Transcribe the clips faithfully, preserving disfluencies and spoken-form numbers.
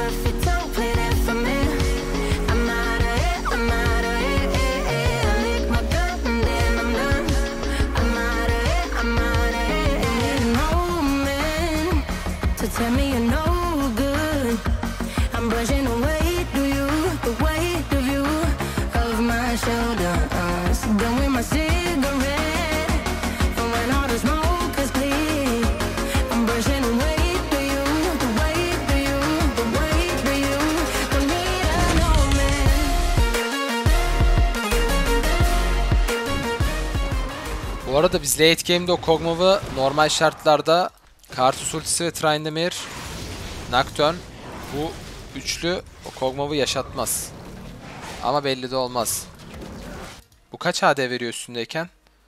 if you don't play that for me. I'm out of it, I'm out of it. I lick my gun and then I'm done. I'm out of it, I'm out of it. No man to tell me you're no good. I'm brushing away to you, the weight of you of my shoulders. Done with my cigarette, and when all the smoke is clear, I'm brushing away to you, the weight of you, the weight of you. Don't need a no man. Bu arada biz late game'de o Kog'Maw'ı normal şartlarda Karthus ultisi ve Tryndamere, Nocturne bu üçlü o Kog'Maw'ı yaşatmaz. Ama belli de olmaz. Bu kaç H D veriyor üstündeyken?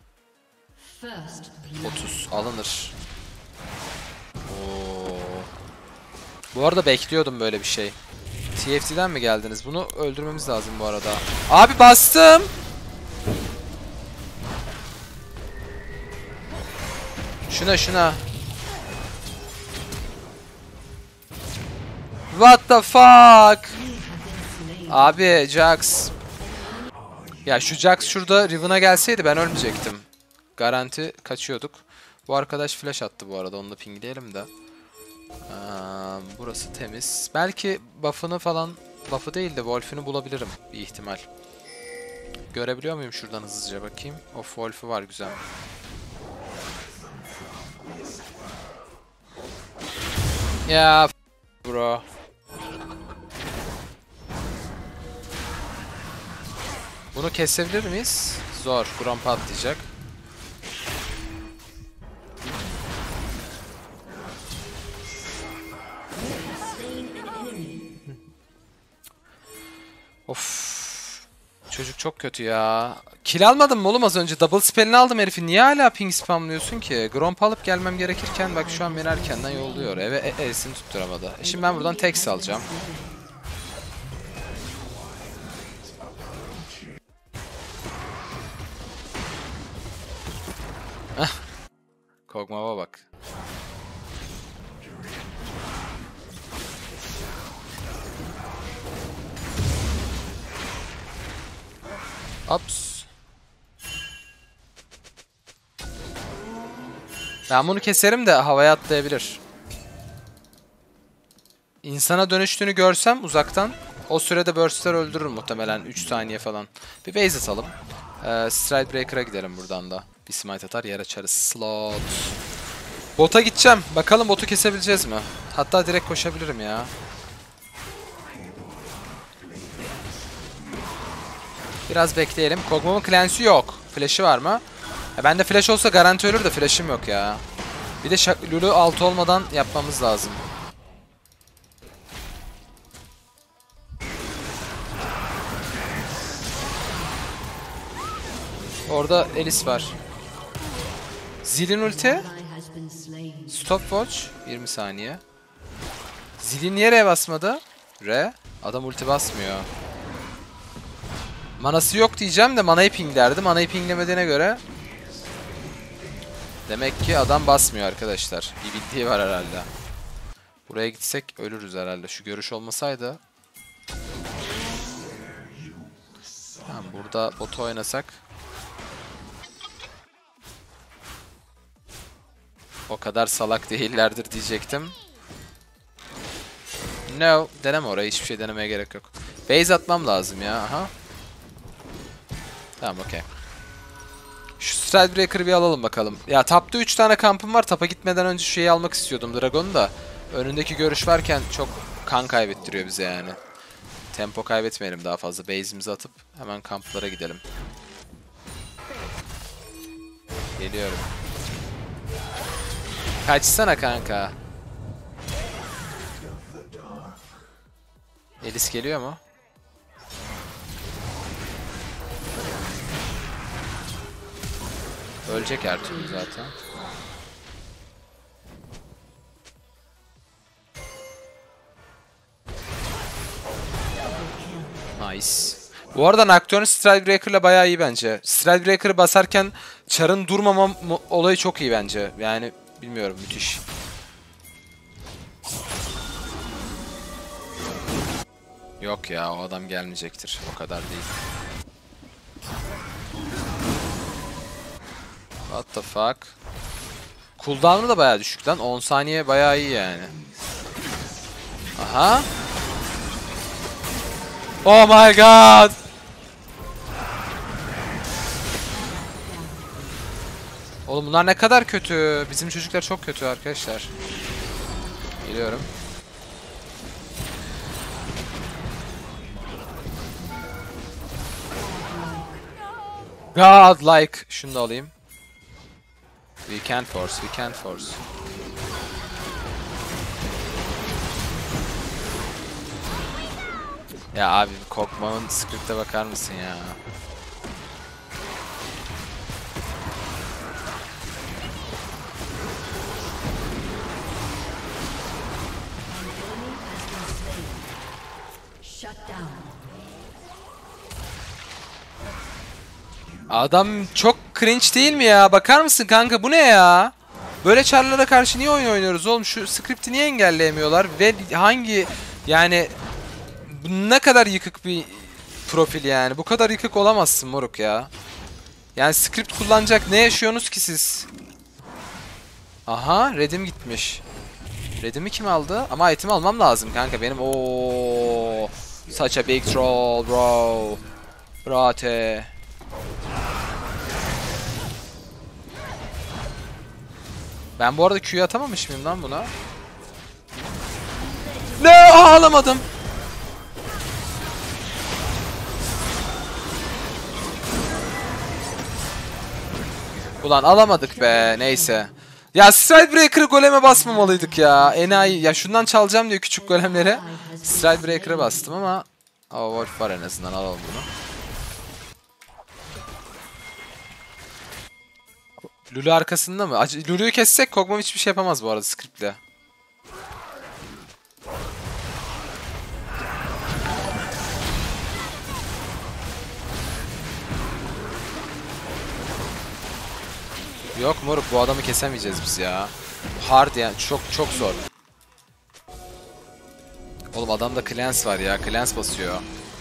otuz alınır. Oo. Bu arada bekliyordum böyle bir şey. T F T'den mi geldiniz? Bunu öldürmemiz lazım bu arada. Abi bastım. Şuna şuna. What the fuck? Abi Jax. Ya şu Jax şurada Riven'a gelseydi ben ölmeyecektim. Garanti kaçıyorduk. Bu arkadaş flash attı bu arada. Onu da pingleyelim de. Aa, burası temiz. Belki buff'ını falan, buff'ı değil de Wolf'ünü bulabilirim bir ihtimal. Görebiliyor muyum şuradan hızlıca bakayım. Of, Wolf'u var, güzel. Ya bro. Bunu kesebilir miyiz? Zor. Gromp atlayacak. Of. Çocuk çok kötü ya. Kill almadım mı oğlum az önce? Double spell'ini aldım herifin. Niye hala ping spamlıyorsun ki? Gromp alıp gelmem gerekirken bak şu an beni erkenden yolluyor. Eve e E'sini tutturamadı. Şimdi ben buradan tek alacağım. Kog'Maw'a bak. Ops. Ben bunu keserim de havaya atlayabilir. İnsana dönüştüğünü görsem uzaktan o sürede burst'ler öldürür muhtemelen üç saniye falan. Bir base atalım. Ee, Stride Breaker'a gidelim buradan da. Bir smite atar yer açarız. Slot. Bota gideceğim. Bakalım botu kesebileceğiz mi? Hatta direkt koşabilirim ya. Biraz bekleyelim. Kog'Maw'un cleanse'i yok. Flash'ı var mı? Ya bende flash olsa garanti ölür de flash'ım yok ya. Bir de Lulu altı olmadan yapmamız lazım. Orada Elis var. Zill'in ulti. Stopwatch. yirmi saniye. Zill'in niye R basmadı? R. Adam ulti basmıyor. Manası yok diyeceğim de manayı pinglerdi. Manayı pinglemediğine göre demek ki adam basmıyor arkadaşlar. Bir bildiği var herhalde. Buraya gitsek ölürüz herhalde. Şu görüş olmasaydı. Tamam, burada botu oynasak. O kadar salak değillerdir diyecektim. No. Deneme orayı. Hiçbir şey denemeye gerek yok. Base atmam lazım ya. Aha. Tamam, okey. Şu Stride Breaker'ı bir alalım bakalım. Ya tapta üç tane kampım var. Tapa gitmeden önce şu şeyi almak istiyordum, Dragon'u da. Önündeki görüş varken çok kan kaybettiriyor bize yani. Tempo kaybetmeyelim daha fazla. Base'imizi atıp hemen kamplara gidelim. Geliyorum. Kaçsana kanka. Elis geliyor mu? Ölecek her türlü zaten. Nice. Bu arada Nocturne Stride Breaker'la bayağı iyi bence. Stride Breaker'ı basarken Char'ın durmama olayı çok iyi bence. Yani bilmiyorum, müthiş. Yok ya, o adam gelmeyecektir. O kadar değil. What the fuck? Cooldown'u da bayağı düşük lan. on saniye bayağı iyi yani. Aha. Oh my god. Oğlum bunlar ne kadar kötü. Bizim çocuklar çok kötü arkadaşlar. Geliyorum. Godlike. Şunu da alayım. We can force, we can force. Ya abi Kog'Maw'ın script'e bakar mısın ya? Adam çok cringe değil mi ya? Bakar mısın kanka, bu ne ya? Böyle çarlara karşı niye oyun oynuyoruz oğlum? Şu script'i niye engelleyemiyorlar? Ve hangi yani ne kadar yıkık bir profil yani. Bu kadar yıkık olamazsın moruk ya. Yani script kullanacak ne yaşıyorsunuz ki siz? Aha, Red'im gitmiş. Red'imi kim aldı? Ama item almam lazım kanka benim. Oo, such a big troll bro. Brate. Ben bu arada Q'yu atamamış mıyım lan buna? Ne? Aa, alamadım. Ulan alamadık be. Neyse. Ya Stridebreaker'ı goleme basmamalıydık ya. Enayi. Ya şundan çalacağım diyor küçük golemlere. Stridebreaker'a bastım ama o Wolf var, en azından alalım bunu. Lulu arkasında mı? Lulu'yu kessek Kog'Maw hiçbir şey yapamaz bu arada script'le. Yok moruk, bu adamı kesemeyeceğiz biz ya. Hard yani, çok çok zor. Oğlum adamda Clans var ya, Clans basıyor.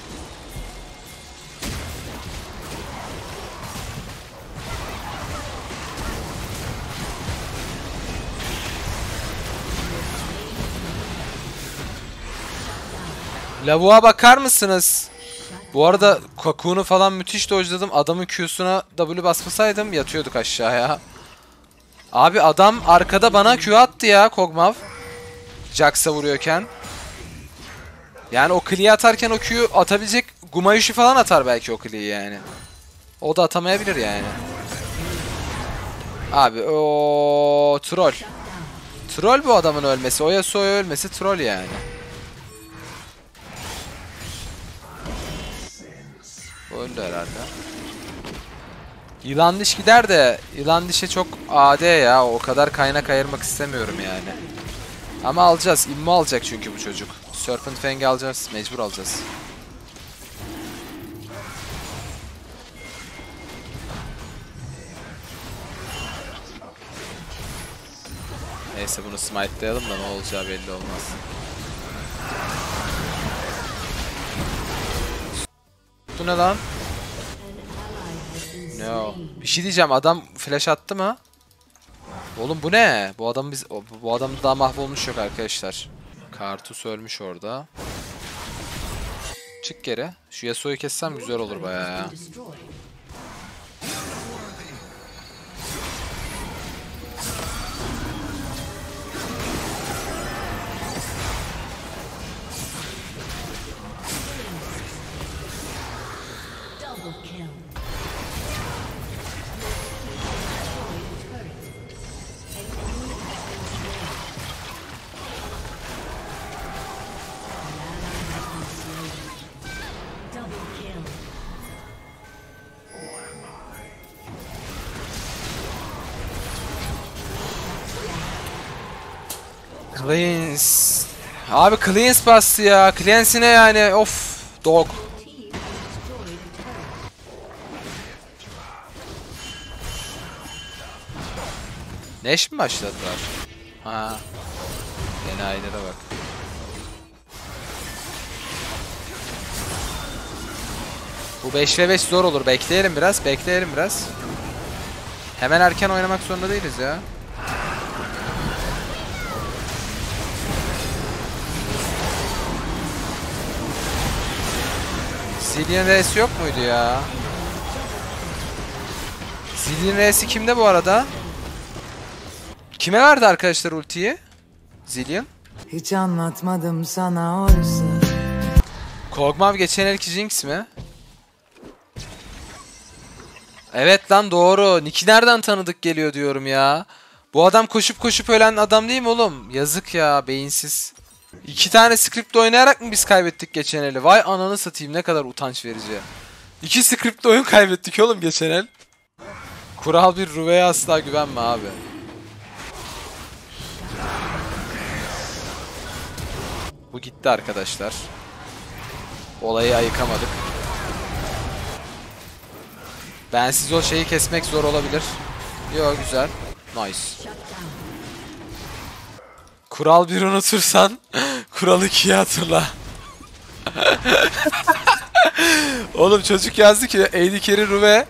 Lavuğa bakar mısınız? Bu arada Cocoon'u falan müthiş dodge'ladım. Adamın Q'suna W basmasaydım yatıyorduk aşağıya. Abi adam arkada bana Q attı ya Kog'Maw. Jax'a vuruyorken. Yani o Klee'yi atarken o Q'yu atabilecek, Gumayushi falan atar belki o Klee'yi yani. O da atamayabilir yani. Abi o troll. Troll bu adamın ölmesi. O Yasuo'ya ölmesi troll yani. Öldü herhalde. Yılan diş gider de yılan dişe çok A D ya. O kadar kaynak ayırmak istemiyorum yani. Ama alacağız. İmmo alacak çünkü bu çocuk. Serpent Fang'i alacağız. Mecbur alacağız. Neyse bunu smite'layalım da ne olacağı belli olmaz. Bu ne lan? No. Bir şey diyeceğim, adam flash attı mı? Oğlum bu ne? Bu adam biz bu adam daha mahvolmuş yok arkadaşlar. Kartus ölmüş orada. Çık geri. Şu Yasuo'yu kessem güzel olur bayağı ya. Cleans. Abi Cleans bastı ya. Cleans'ine yani of. Dog. Neş mi başladılar? Ha. Enayilere bak. Bu beş ve beş zor olur. Bekleyelim biraz. Bekleyelim biraz. Hemen erken oynamak zorunda değiliz ya. Zillion R'si yok muydu ya? Zillion R'si kimde bu arada? Kime verdi arkadaşlar ultiyi? Zillion. Hiç anlatmadım sana oysa. Kog'Maw geçen elki Jinx mi? Evet lan doğru. Nick'i nereden tanıdık geliyor diyorum ya. Bu adam koşup koşup ölen adam değil mi oğlum? Yazık ya, beyinsiz. İki tane script oynayarak mı biz kaybettik geçen eli? Vay ananı satayım, ne kadar utanç verici. İki script oyun kaybettik oğlum geçen el. Kural bir, Ruve'ye asla güvenme abi. Bu gitti arkadaşlar. Olayı ayıkamadık. Bensiz o şeyi kesmek zor olabilir. Yo, güzel. Nice. Kural bir unutursan kural ikiyi hatırla. Oğlum çocuk yazdı ki A D carry Ruve.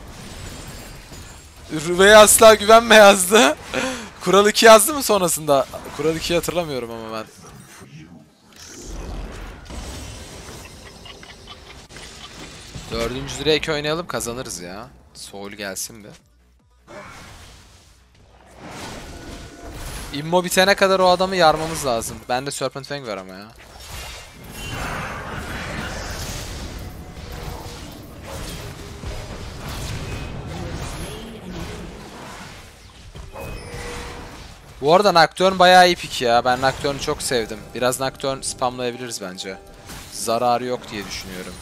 Ruve'ye asla güvenme yazdı. Kural iki yazdı mı sonrasında? Kural ikiyi hatırlamıyorum ama ben. Dördüncü Drake oynayalım, kazanırız ya. Soul gelsin be. Immo bitene kadar o adamı yarmamız lazım. Bende Serpent Fang var ama ya. Bu arada Nocturne bayağı iyi pick ya. Ben Nocturne'u çok sevdim. Biraz Nocturne spamlayabiliriz bence. Zararı yok diye düşünüyorum.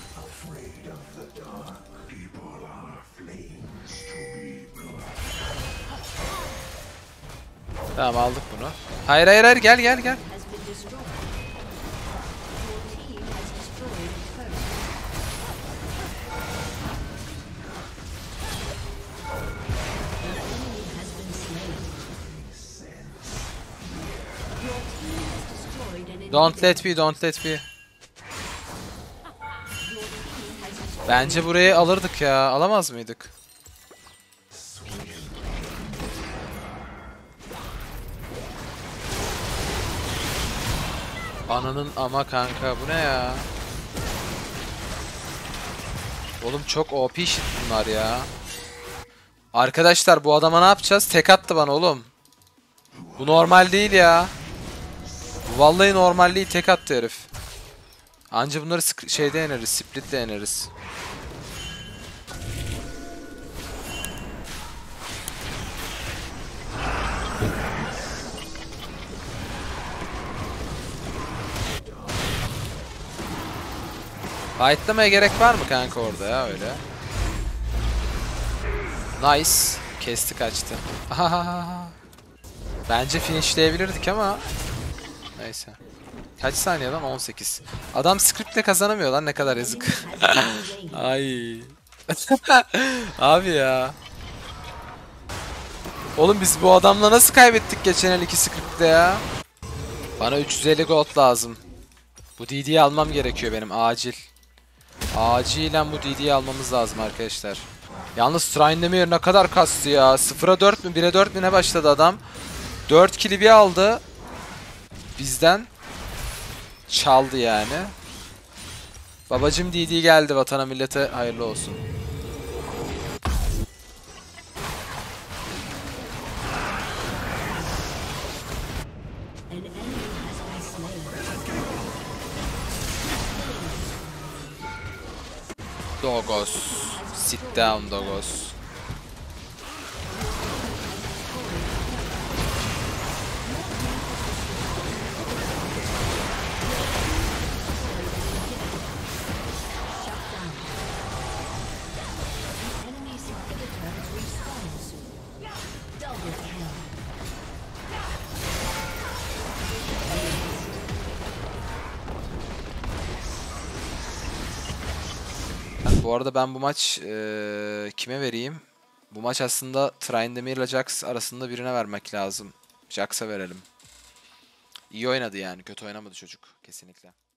Tamam, aldık bunu. Hayır hayır hayır, gel gel gel. Don't let be, don't let be. Bence burayı alırdık ya. Alamaz mıydık? Ananın ama kanka, bu ne ya? Oğlum çok O P shit bunlar ya. Arkadaşlar bu adama ne yapacağız? Tek attı bana oğlum. Bu normal değil ya. Bu vallahi normal değil, tek attı herif. Anca bunları şeyde yeneriz, splitle yeneriz. Fight'lamaya gerek var mı kanka orada ya öyle? Nice. Kesti kaçtı. Bence finishleyebilirdik ama neyse. Kaç saniye lan? on sekiz. Adam scriptle kazanamıyor lan, ne kadar yazık. Ay. Abi ya. Oğlum biz bu adamla nasıl kaybettik geçen el iki scriptle ya? Bana üç yüz elli gold lazım. Bu D D'yi almam gerekiyor benim acil. Acilen bu D D'yi almamız lazım arkadaşlar. Yalnız Tryndamere ne kadar kastı ya. sıfıra dört mü bire dört mü ne başladı adam. dört kill'i bir aldı. Bizden çaldı yani. Babacım D D geldi, vatana millete hayırlı olsun. Dogos. Sit down Dogos. Bu arada ben bu maç e, kime vereyim? Bu maç aslında Tryndamere ile Jax arasında birine vermek lazım. Jax'a verelim. İyi oynadı yani. Kötü oynamadı çocuk. Kesinlikle.